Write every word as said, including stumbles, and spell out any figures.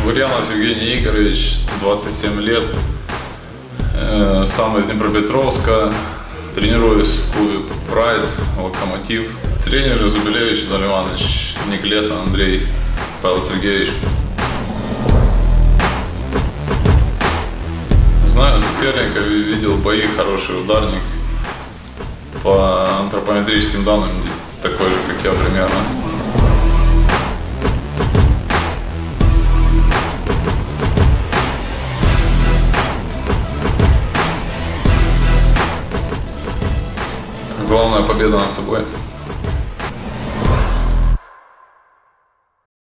Гурьянов Евгений Игоревич, двадцать семь лет, сам из Днепропетровска, тренируюсь в клубе Pride, Локомотив. Тренер Забелевич Виталий Иванович, Никлес Андрей, Павел Сергеевич. Знаю соперника, видел бои, хороший ударник. По антропометрическим данным такой же, как я примерно. Главная победа над собой.